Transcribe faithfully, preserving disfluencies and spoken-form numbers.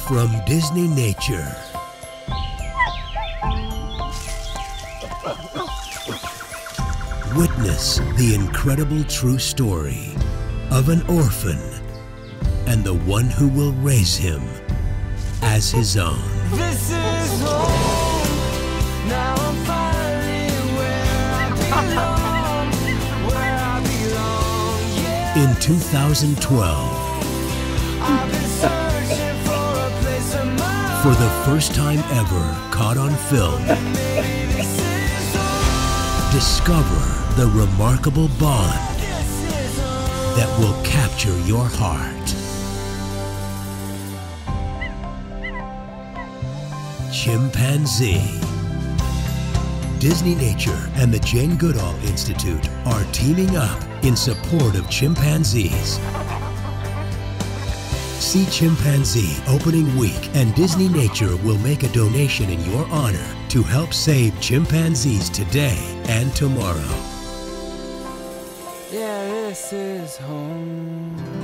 From Disney Nature. Witness the incredible true story of an orphan and the one who will raise him as his own. This is home. Now I'm finally where I belong. Where I belong. Yeah. In two thousand twelve, I've been searching for a place of my for the first time ever caught on film, Maybe this is home. discover the remarkable bond This is home. that will capture your heart. Chimpanzee. Disney Nature and the Jane Goodall Institute are teaming up in support of chimpanzees. See Chimpanzee opening week, and Disney Nature will make a donation in your honor to help save chimpanzees today and tomorrow. Yeah, this is home.